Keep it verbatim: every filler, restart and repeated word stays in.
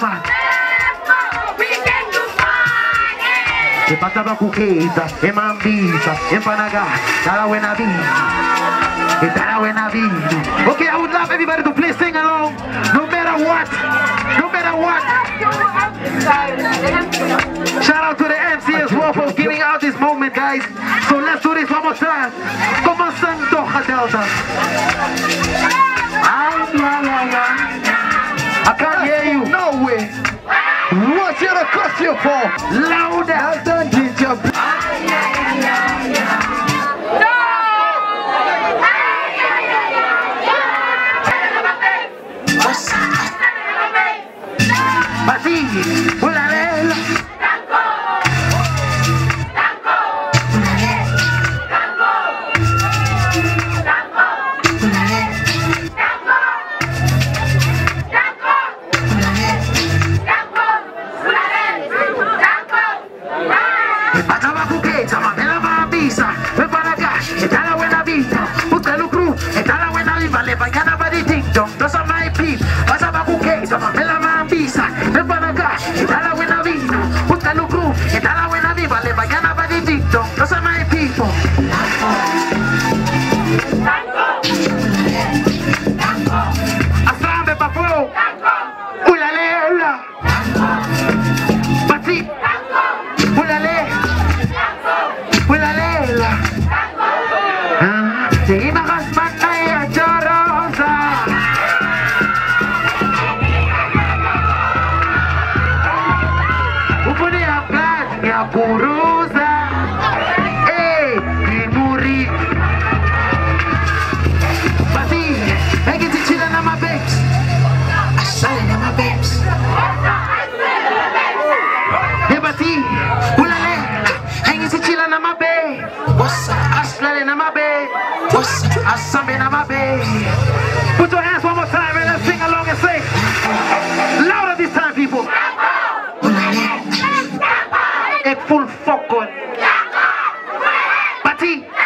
E patava cuqueta, e mambisa, e panaga, tarawe na vida, e tarawe na vida. Okay, I would love everybody to please sing along, no matter what, no matter what. Shout out to the M C as well for giving out this moment, guys. So let's do this one more time. Come on, Doha Delta. I can't hear you. No way. What's your costume for? Louder. Than D J. Así, ulalela. Those are my people. Pasaba kuke, sama mela mambisa. Me panaga, itala wena vino. Puta lucru, itala wena viva. Le bagana ba di dicto. Those are my people. Astrambe papo. Ulale ula. Pati. Ulale. Ulale ula. Sige na kasman kaya chorosa. Purusa, eh, Kimuri. Pati, hanging to chill on my babes. Asalin na my babes. Hey, Pati, ulale, hanging to chill on my babe. What's up? Asalin na my babe. What's up? Asambe na my babe. Put your hands one more time and let's sing along and say, louder this time, people. A full focus. Pati.